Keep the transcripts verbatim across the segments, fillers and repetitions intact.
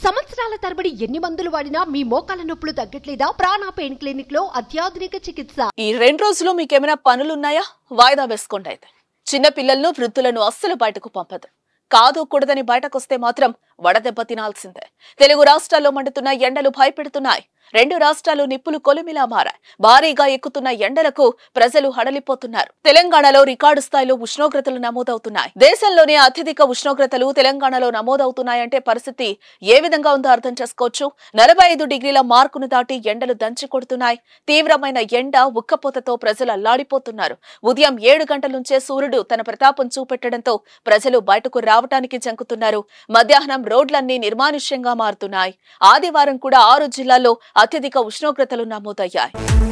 సంవత్సరాల తరబడి ఎన్ని మందులు వాడినా మీ మోకాల నొప్పులు తగ్గట్లేదా? ప్రాణ పెయిన్ క్లినిక్ లో అత్యాధునిక చికిత్స. ఈ రెండు రోజులు మీకేమైనా పనులున్నాయా? వాయిదా వేసుకోండి. అయితే చిన్న పిల్లలను వృద్ధులను అస్సలు బయటకు పంపదు. కాదు కూడదని బయటకొస్తే మాత్రం వడదెబ్బ తినాల్సిందే. తెలుగు రాష్ట్రాల్లో మండుతున్న ఎండలు భయపెడుతున్నాయి. రెండు రాష్ట్రాలు నిప్పులు కొలిమిలా మారాయి. భారీగా ఎక్కుతున్న ఎండలకు ప్రజలు హడలిపోతున్నారు. తెలంగాణలో రికార్డు స్థాయిలో ఉష్ణోగ్రతలు నమోదవుతున్నాయి. దేశంలోనే అత్యధిక ఉష్ణోగ్రతలు తెలంగాణలో నమోదవుతున్నాయంటే పరిస్థితి ఏ విధంగా ఉందో అర్థం చేసుకోవచ్చు. నలభై ఐదు డిగ్రీల మార్కును దాటి ఎండలు దంచి కొడుతున్నాయి. తీవ్రమైన ఎండ ఉక్కపోతతో ప్రజలు అల్లాడిపోతున్నారు. ఉదయం ఏడు గంటల నుంచే సూర్యుడు తన ప్రతాపం చూపెట్టడంతో ప్రజలు బయటకు రావటానికి జంకుతున్నారు. మధ్యాహ్నం రోడ్లన్నీ నిర్మానుష్యంగా మారుతున్నాయి. ఆదివారం కూడా ఆరు జిల్లాల్లో అత్యధిక ఉష్ణోగ్రతలు నమోదయ్యాయి.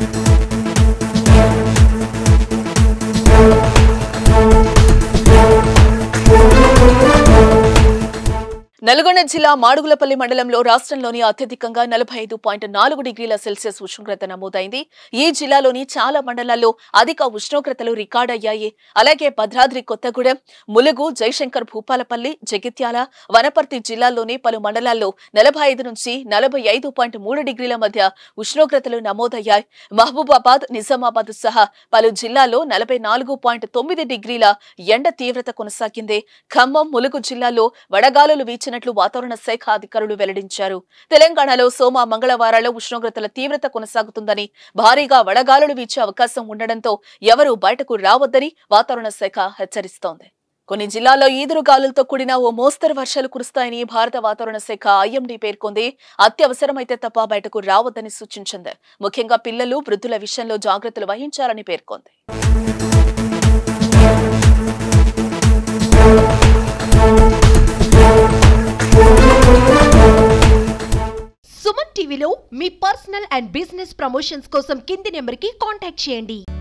నల్గొండ జిల్లా మాడుగులపల్లి మండలంలో రాష్ట్రంలోని అత్యధికంగా నలభై ఐదు పాయింట్ నాలుగు డిగ్రీల సెల్సియస్ ఉష్ణోగ్రత నమోదైంది. ఈ జిల్లాలోని చాలా మండలాల్లో అధిక ఉష్ణోగ్రతలు రికార్డయ్యాయి. అలాగే భద్రాద్రి కొత్తగూడెం, ములుగు, జయశంకర్ భూపాలపల్లి, జగిత్యాల, వనపర్తి జిల్లాల్లోని పలు మండలాల్లో నలభై ఐదు నుంచి నలభై ఐదు పాయింట్ మూడు డిగ్రీల మధ్య ఉష్ణోగ్రతలు నమోదయ్యాయి. మహబూబాబాద్, నిజామాబాద్ సహా పలు జిల్లాల్లో నలభై నాలుగు పాయింట్ తొమ్మిది డిగ్రీల ఎండ తీవ్రత కొనసాగింది. ఖమ్మం, ములుగు జిల్లాల్లో వడగాలులు వీచిన వాతావరణ శాఖ అధికారులు వెల్లడించారు. తెలంగాణలో సోమ, మంగళవారాల్లో ఉష్ణోగ్రతల తీవ్రత కొనసాగుతుందని, భారీగా వడగాలులు వీచే అవకాశం ఉండడంతో ఎవరూ బయటకు రావద్దని వాతావరణ శాఖ హెచ్చరిస్తోంది. కొన్ని జిల్లాల్లో ఈదురుగాలులతో కూడిన ఓ మోస్తరు వర్షాలు కురుస్తాయని భారత వాతావరణ శాఖ ఐఎండీ పేర్కొంది. అత్యవసరమైతే తప్ప బయటకు రావద్దని సూచించింది. ముఖ్యంగా పిల్లలు, వృద్ధుల విషయంలో జాగ్రత్తలు వహించాలని పేర్కొంది. సుమన్ టీవీలో మీ పర్సనల్ అండ్ బిజినెస్ ప్రమోషన్స్ కోసం కింది నెంబర్కి కాంటాక్ట్ చేయండి.